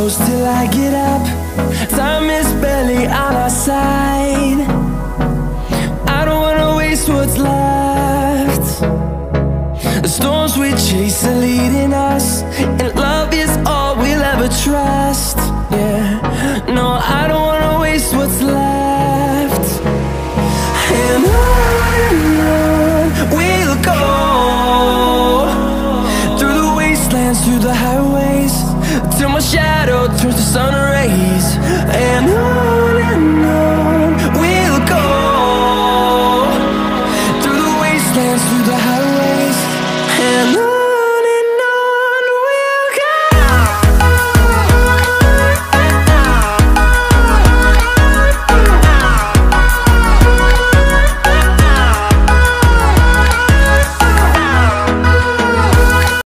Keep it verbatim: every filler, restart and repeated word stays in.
close till I get up. Time is barely on our side. I don't wanna waste what's left. The storms we chase are leading us.